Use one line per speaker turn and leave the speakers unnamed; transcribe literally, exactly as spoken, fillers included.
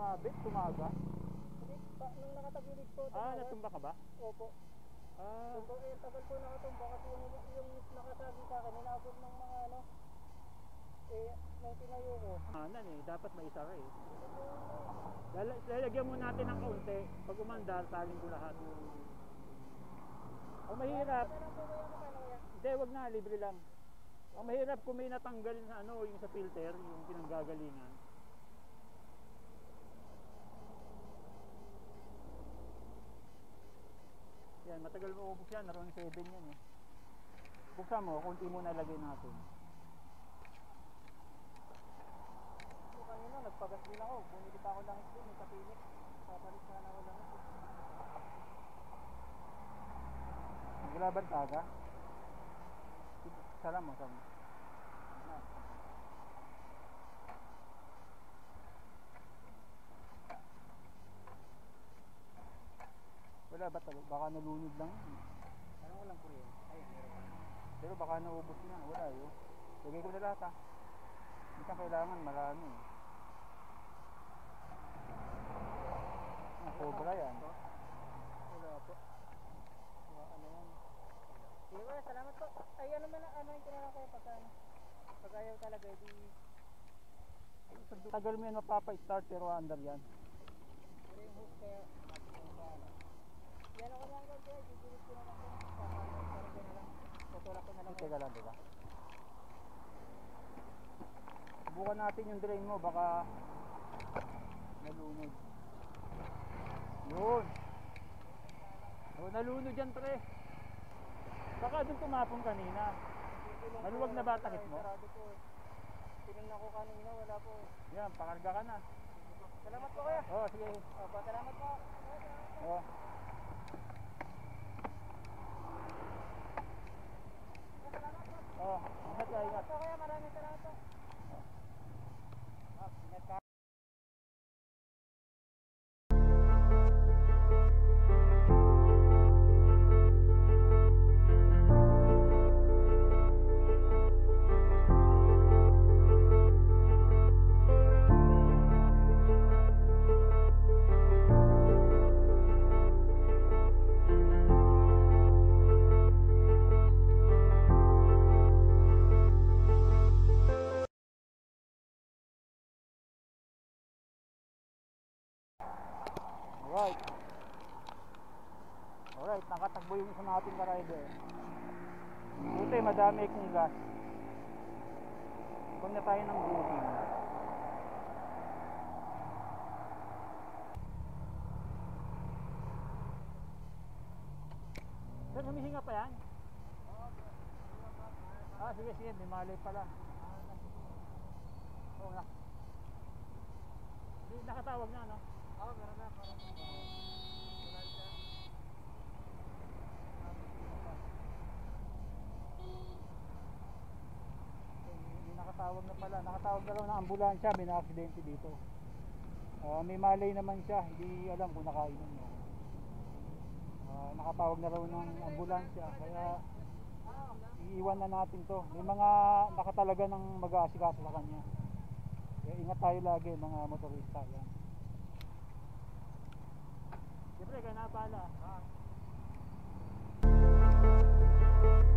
sumabit, tumaga?
Hindi, pa, nung nakatagilid po.
Ah, natumba ka ba?
Opo.
Ah.
So, eh, tagal po nakatumba kasi yung, yung nakasabi sa akin, inabot ng mga ano, eh, nung tinayo ko.
Ah, nan eh, dapat may isa eh. Lal lalagyan mo natin ng kaunti. Pag umandar, talin ko lahat. Ang mahirap. Hindi, wag na, libre lang. Ang mahirap kung may natanggal na ano, yung sa filter, yung pinanggagalingan. Yan, matagal mo ubos yan, around seven yan eh. Buksan mo, kunti mo nalagay natin.
So, kanina, nagpagas din ako. Bumili pa ako lang ito, may kapinik. Papalit sana ako lang ito.
Naglaban taga? Salam mo, salam mo. Wala ba talaga? Baka nalunod lang.
Ano ko lang kuryente? Ay, meron pa.
Pero baka naubos na. Wala yun. Lagay ko na lahat ha. Hindi ka kailangan marami. Ah, sobra yan.
Wala po. Ano yan? Sige ba, salamat po. Ay, ano man ano yung tinanong ko pagka ano? Pag ayaw talaga, di...
Tagal mo yan mapapa-start pero under yan.
Pero yung hook kaya, yan ako lang kaya, gigilit ko na lang ko. Parang ko na lang. Tutulak ko na lang.
Teka lang, diba? Subukan natin yung drain mo, baka nalunod. Yun! Oh, nalunod yan pre. Baka dun tumapon kanina. Maluwag na ba takip mo?
Tinignan ko kanina, wala po.
Yan, pakarga ka na.
Salamat po kuya.
Oh, sige.
Opo, salamat po.
Oh. Oh, ingat ka, ingat.
Salamat po kuya, maraming salamat po.
Ah, ingat ka. Alright. Alright, nakatakbo yung isa natin ka rider. Buti, madami kong gas. Huwag na tayo ng booking. Sir, humihinga pa yan? Ah, sige, sige, may malay pala. Oo na. Nakatawag na, no?
Oo, meron na. Parang wala siya.
Hindi nakatawag na pala. Nakatawag na lang ng ambulansya. May na-aksidente dito. Uh, may malay naman siya. Hindi alam kung nakainom mo. Uh, nakatawag na raw ng ambulansya. Kaya iiwan na natin to. May mga nakatalaga ng mag-aasikaso sa kanya. Kaya ingat tayo lagi mga motorista. Yan. Siyempre, kaya napala. Ah.